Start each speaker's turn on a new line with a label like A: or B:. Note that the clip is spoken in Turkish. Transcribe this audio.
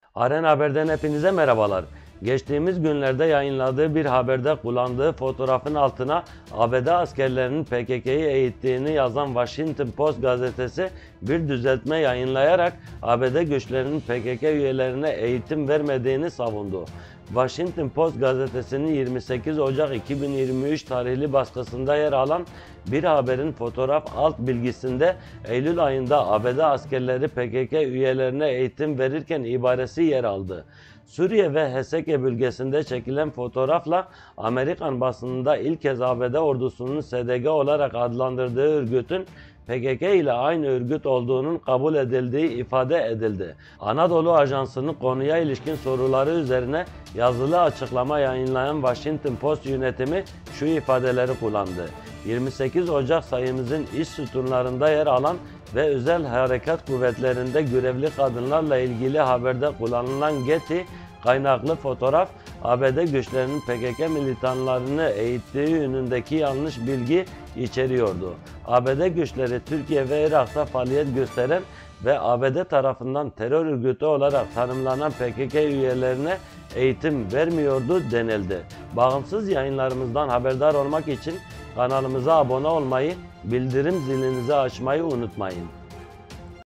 A: Aren Haber'den hepinize merhabalar. Geçtiğimiz günlerde yayınladığı bir haberde kullandığı fotoğrafın altına ABD askerlerinin PKK'yı eğittiğini yazan Washington Post gazetesi bir düzeltme yayınlayarak ABD güçlerinin PKK üyelerine eğitim vermediğini savundu. Washington Post gazetesinin 28 Ocak 2023 tarihli baskısında yer alan bir haberin fotoğraf alt bilgisinde Eylül ayında ABD askerleri PKK üyelerine eğitim verirken ibaresi yer aldı. Suriye ve Heseke bölgesinde çekilen fotoğrafla Amerikan basınında ilk kez ABD ordusunun SDG olarak adlandırdığı örgütün PKK ile aynı örgüt olduğunun kabul edildiği ifade edildi. Anadolu Ajansı'nın konuya ilişkin soruları üzerine yazılı açıklama yayınlayan Washington Post yönetimi şu ifadeleri kullandı. 28 Ocak sayımızın iç sütunlarında yer alan ve özel harekat kuvvetlerinde görevli kadınlarla ilgili haberde kullanılan Getty kaynaklı fotoğraf, ABD güçlerinin PKK militanlarını eğittiği yönündeki yanlış bilgi içeriyordu. ABD güçleri Türkiye ve Irak'ta faaliyet gösteren ve ABD tarafından terör örgütü olarak tanımlanan PKK üyelerine eğitim vermiyordu denildi. Bağımsız yayınlarımızdan haberdar olmak için kanalımıza abone olmayı, bildirim zilinizi açmayı unutmayın.